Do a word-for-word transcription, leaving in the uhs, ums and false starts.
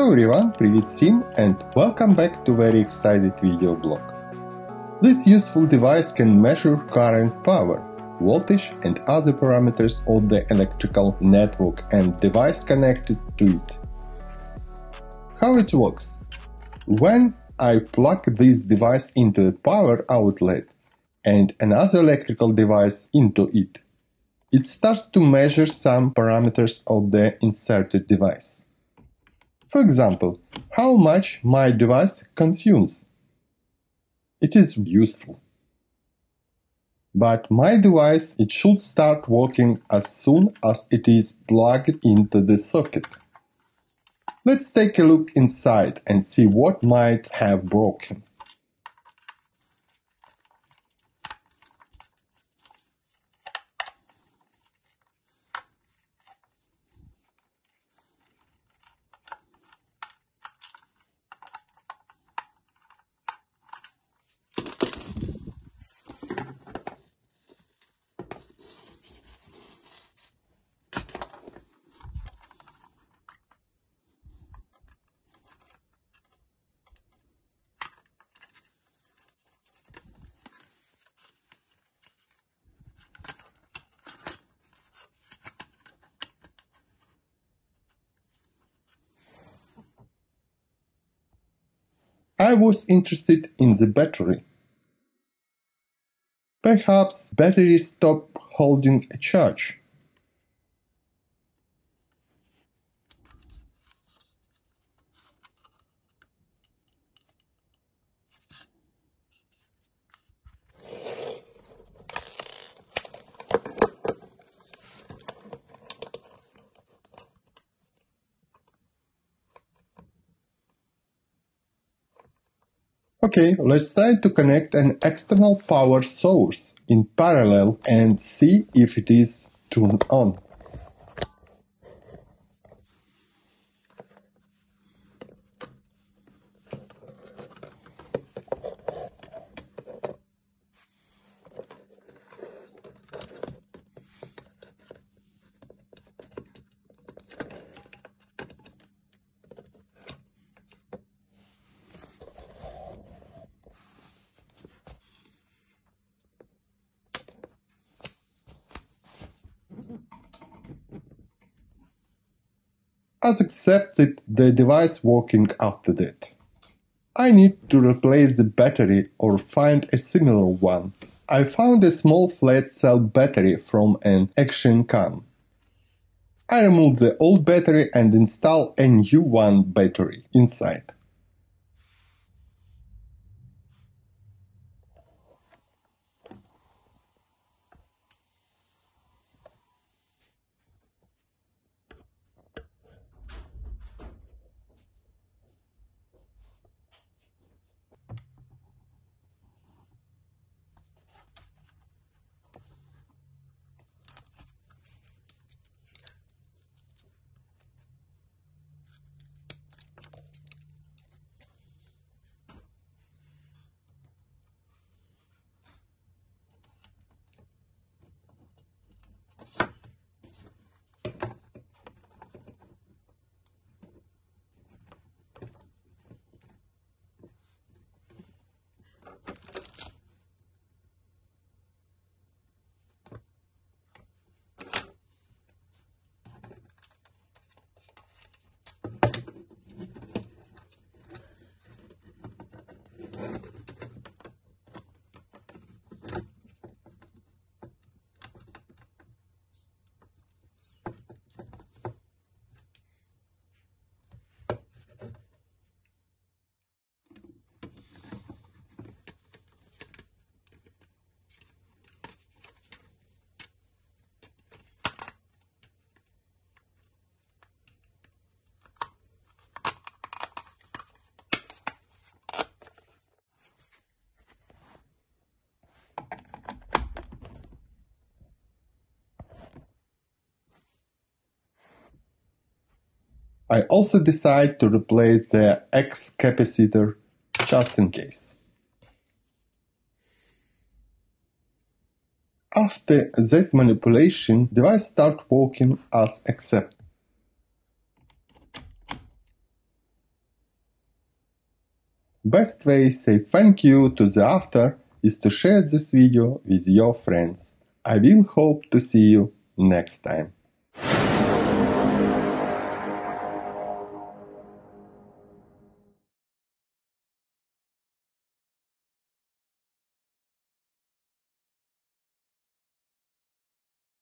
Hello everyone, привет всем, and welcome back to very excited video blog. This useful device can measure current, power, voltage and other parameters of the electrical network and device connected to it. How it works? When I plug this device into a power outlet and another electrical device into it, it starts to measure some parameters of the inserted device. For example, how much my device consumes. It is useful. But my device, it should start working as soon as it is plugged into the socket. Let's take a look inside and see what might have broken. I was interested in the battery. Perhaps battery stopped holding a charge. Okay, let's try to connect an external power source in parallel and see if it is turned on. As accepted, the device working after that. I need to replace the battery or find a similar one. I found a small flat cell battery from an action cam. I remove the old battery and install a new one battery inside. I also decide to replace the X capacitor just in case. After that manipulation, the device starts working as accepted. Best way say thank you to the author is to share this video with your friends. I will hope to see you next time.